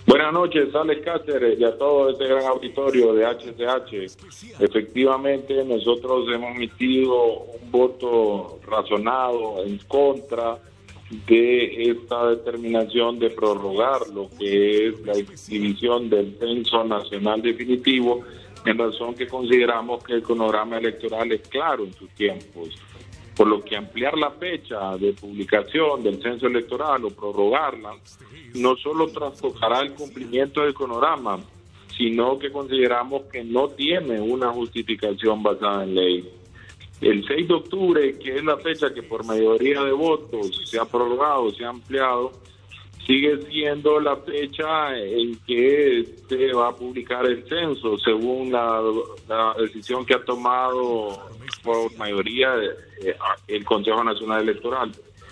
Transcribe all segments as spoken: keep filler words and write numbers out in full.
Buenas noches, Alex Cáceres y a todo este gran auditorio de H C H. Efectivamente, nosotros hemos emitido un voto razonado en contra de esta determinación de prorrogar lo que es la exhibición del censo nacional definitivo, en razón que consideramos que el cronograma electoral es claro en sus tiempos, por lo que ampliar la fecha de publicación del censo electoral o prorrogarla no solo trastocará el cumplimiento del cronograma, sino que consideramos que no tiene una justificación basada en ley. El seis de octubre, que es la fecha que por mayoría de votos se ha prorrogado, se ha ampliado, sigue siendo la fecha en que se va a publicar el censo, según la, la decisión que ha tomado por mayoría eh, el Consejo Nacional Electoral.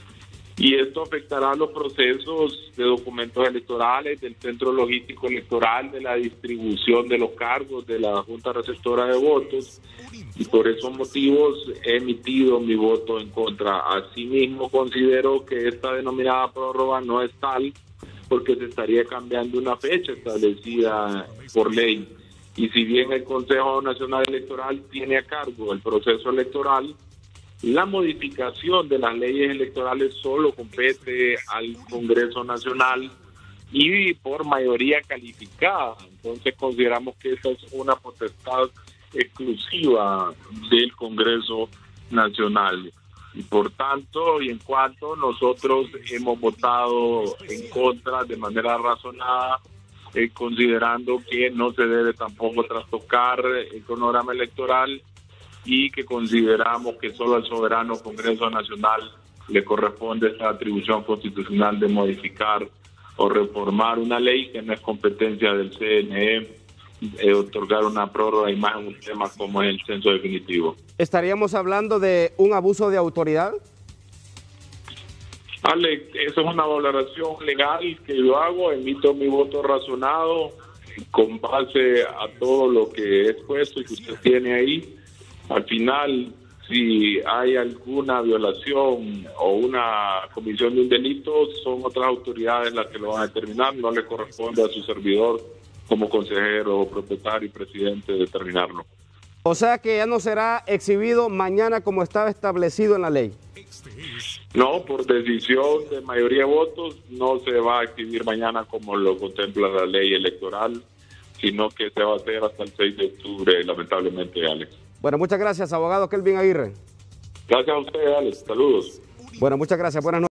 Y esto afectará los procesos de documentos electorales, del centro logístico electoral, de la distribución de los cargos de la Junta Receptora de Votos, y por esos motivos he emitido mi voto en contra. Asimismo, considero que esta denominada prórroga no es tal porque se estaría cambiando una fecha establecida por ley. Y si bien el Consejo Nacional Electoral tiene a cargo el proceso electoral, la modificación de las leyes electorales solo compete al Congreso Nacional y por mayoría calificada. Entonces consideramos que esa es una potestad exclusiva del Congreso Nacional. Y por tanto, y en cuanto nosotros hemos votado en contra de manera razonada, eh, considerando que no se debe tampoco trastocar el cronograma electoral, y que consideramos que solo al soberano Congreso Nacional le corresponde esta atribución constitucional de modificar o reformar una ley que no es competencia del C N E, eh, otorgar una prórroga y más en un tema como es el censo definitivo. ¿Estaríamos hablando de un abuso de autoridad? Alex, eso es una valoración legal que yo hago, emito mi voto razonado con base a todo lo que he expuesto y que usted tiene ahí. Al final, si hay alguna violación o una comisión de un delito, son otras autoridades las que lo van a determinar, no le corresponde a su servidor como consejero, propietario y presidente determinarlo. O sea que ya no será exhibido mañana como estaba establecido en la ley. No, por decisión de mayoría de votos, no se va a exhibir mañana como lo contempla la ley electoral, sino que se va a hacer hasta el seis de octubre, lamentablemente, Alex. Bueno, muchas gracias, abogado Kelvin Aguirre. Gracias a usted, Alex. Saludos. Bueno, muchas gracias. Buenas noches.